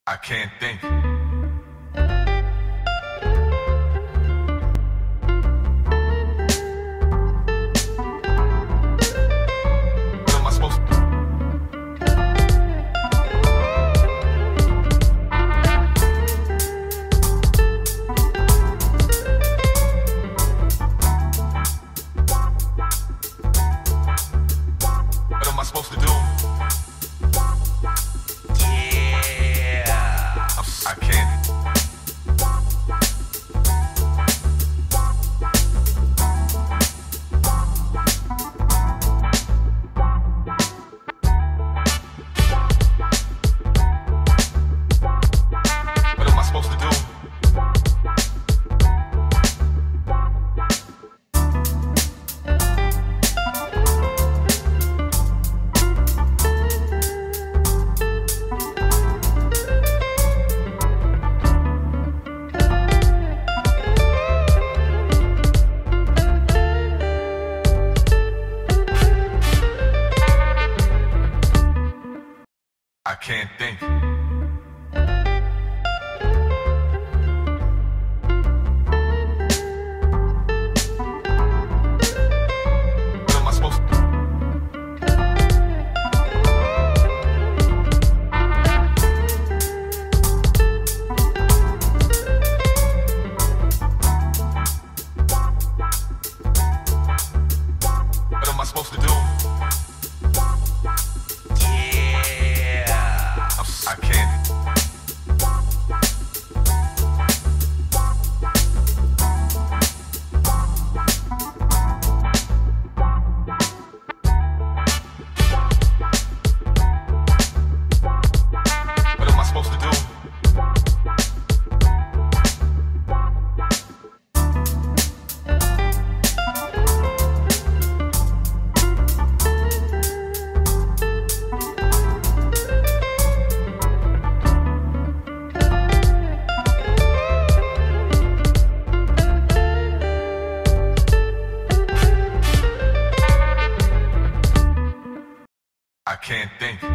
I can't think. What am I supposed to? What am I supposed to do? I can't. What am I supposed to do? I can't think. What am I supposed to? What am I supposed to do? I can't. What am I supposed to do? I can't think.